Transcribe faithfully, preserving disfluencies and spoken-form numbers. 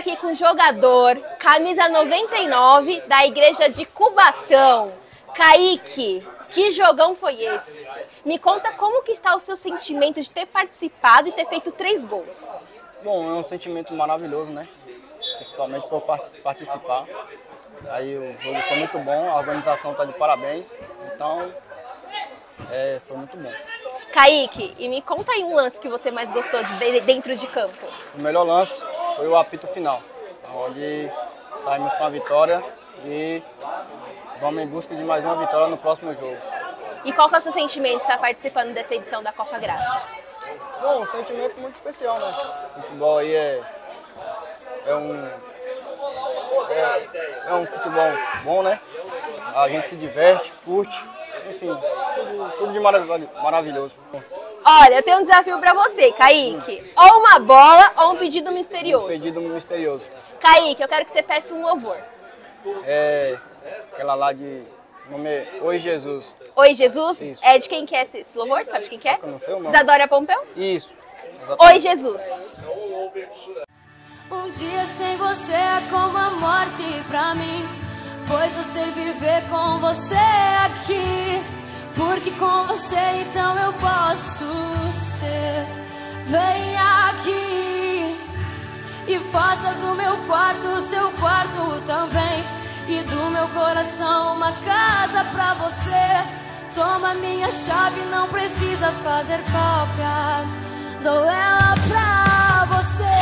aqui com o jogador, camisa noventa e nove, da igreja de Cubatão. Kaique, que jogão foi esse? Me conta como que está o seu sentimento de ter participado e ter feito três gols. Bom, é um sentimento maravilhoso, né? Principalmente por participar. Aí o jogo foi muito bom, a organização está de parabéns. Então, é, foi muito bom. Kaique, e me conta aí um lance que você mais gostou de dentro de campo. O melhor lance foi o apito final, onde saímos com a vitória e vamos em busca de mais uma vitória no próximo jogo. E qual que é o seu sentimento de estar participando dessa edição da Copa Graça? Bom, um sentimento muito especial, né? O futebol aí é, é um é, é um futebol bom, né? A gente se diverte, curte, enfim, tudo, tudo de marav- maravilhoso. Olha, eu tenho um desafio pra você, Kaique. Ou uma bola ou um pedido misterioso. Um pedido misterioso. Kaique, eu quero que você peça um louvor. É aquela lá de nome é Oi Jesus. Oi Jesus? Isso. É de quem que é esse, esse louvor? Sabe de quem que é? Eu não sei o nome. Isadora Pompeu? Isso. Oi Jesus. Um dia sem você é como a morte pra mim, pois eu sei viver com você aqui, porque com você então eu posso ser. Venha aqui e faça do meu quarto o seu quarto também, e do meu coração uma casa pra você. Toma minha chave, não precisa fazer cópia, dou ela pra você.